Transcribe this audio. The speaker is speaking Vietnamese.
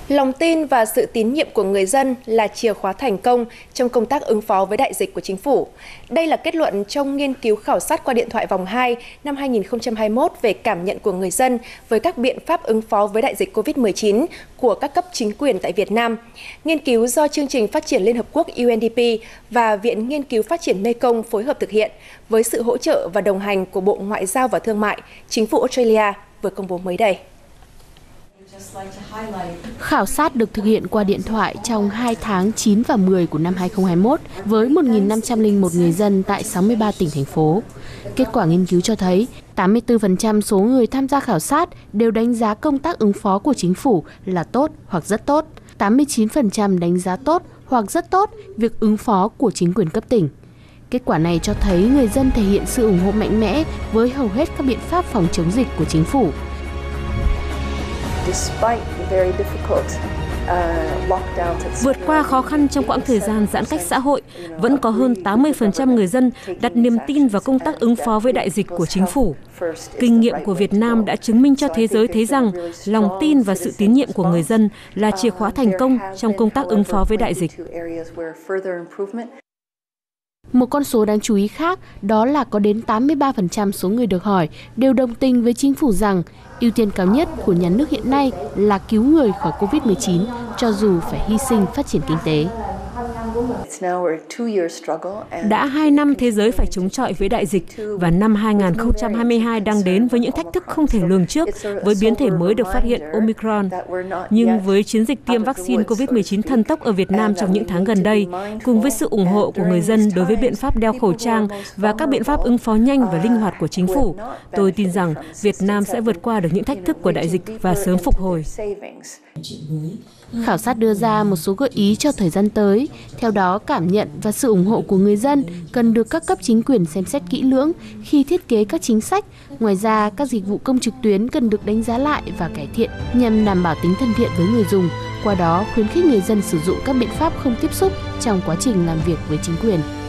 Lòng tin và sự tín nhiệm của người dân là chìa khóa thành công trong công tác ứng phó với đại dịch của chính phủ. Đây là kết luận trong nghiên cứu khảo sát qua điện thoại vòng 2 năm 2021 về cảm nhận của người dân với các biện pháp ứng phó với đại dịch COVID-19 của các cấp chính quyền tại Việt Nam. Nghiên cứu do Chương trình Phát triển Liên Hợp Quốc UNDP và Viện Nghiên cứu Phát triển Mekong phối hợp thực hiện với sự hỗ trợ và đồng hành của Bộ Ngoại giao và Thương mại, Chính phủ Australia vừa công bố mới đây. Khảo sát được thực hiện qua điện thoại trong 2 tháng 9 và 10 của năm 2021 với 1.501 người dân tại 63 tỉnh, thành phố. Kết quả nghiên cứu cho thấy 84% số người tham gia khảo sát đều đánh giá công tác ứng phó của chính phủ là tốt hoặc rất tốt. 89% đánh giá tốt hoặc rất tốt việc ứng phó của chính quyền cấp tỉnh. Kết quả này cho thấy người dân thể hiện sự ủng hộ mạnh mẽ với hầu hết các biện pháp phòng chống dịch của chính phủ. Vượt qua khó khăn trong quãng thời gian giãn cách xã hội, vẫn có hơn 80% người dân đặt niềm tin vào công tác ứng phó với đại dịch của chính phủ. Kinh nghiệm của Việt Nam đã chứng minh cho thế giới thấy rằng lòng tin và sự tín nhiệm của người dân là chìa khóa thành công trong công tác ứng phó với đại dịch. Một con số đáng chú ý khác đó là có đến 83% số người được hỏi đều đồng tình với chính phủ rằng ưu tiên cao nhất của nhà nước hiện nay là cứu người khỏi Covid-19 cho dù phải hy sinh phát triển kinh tế. Đã 2 năm thế giới phải chống chọi với đại dịch và năm 2022 đang đến với những thách thức không thể lường trước với biến thể mới được phát hiện Omicron. Nhưng với chiến dịch tiêm vaccine Covid-19 thần tốc ở Việt Nam trong những tháng gần đây, cùng với sự ủng hộ của người dân đối với biện pháp đeo khẩu trang và các biện pháp ứng phó nhanh và linh hoạt của chính phủ, tôi tin rằng Việt Nam sẽ vượt qua được những thách thức của đại dịch và sớm phục hồi. Khảo sát đưa ra một số gợi ý cho thời gian tới. Theo đó, cảm nhận và sự ủng hộ của người dân cần được các cấp chính quyền xem xét kỹ lưỡng khi thiết kế các chính sách. Ngoài ra, các dịch vụ công trực tuyến cần được đánh giá lại và cải thiện nhằm đảm bảo tính thân thiện với người dùng. Qua đó, khuyến khích người dân sử dụng các biện pháp không tiếp xúc trong quá trình làm việc với chính quyền.